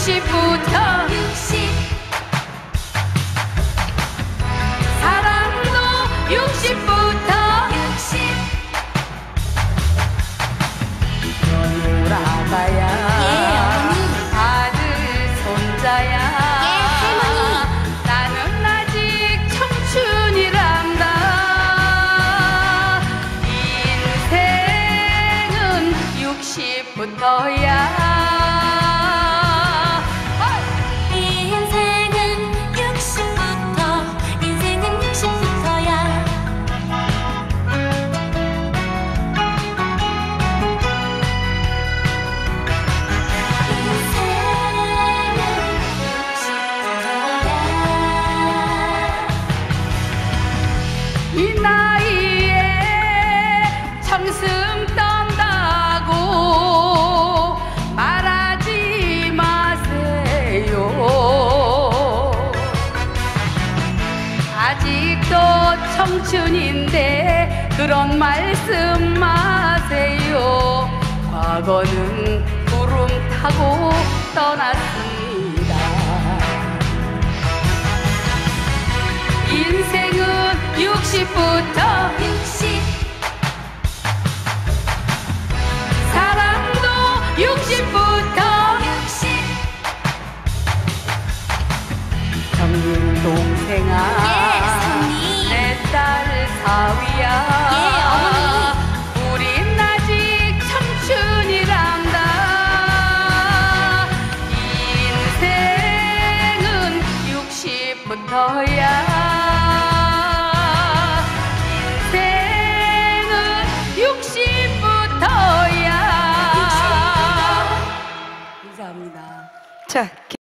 60부터 60 사랑도 60부터 60 돌아가야 예, 어머니. 아들 손자야 예, 할머니. 나는 아직 청춘이란다 인생은 60부터야 인생은 60부터 인생은 60부터야 이 나이에 청승 떤다고 말하지 마세요 아직도 청춘인데 그런 말씀 마세요 과거는 구름 타고 떠났습니다 인생은 60부터 60 사랑도 60부터 60 형님 동생아 예, 선님. 내 딸 사위야 예, 어머니. 우린 아직 청춘이란다 인생은 60부터야 인생은 60부터야 감사합니다. 자.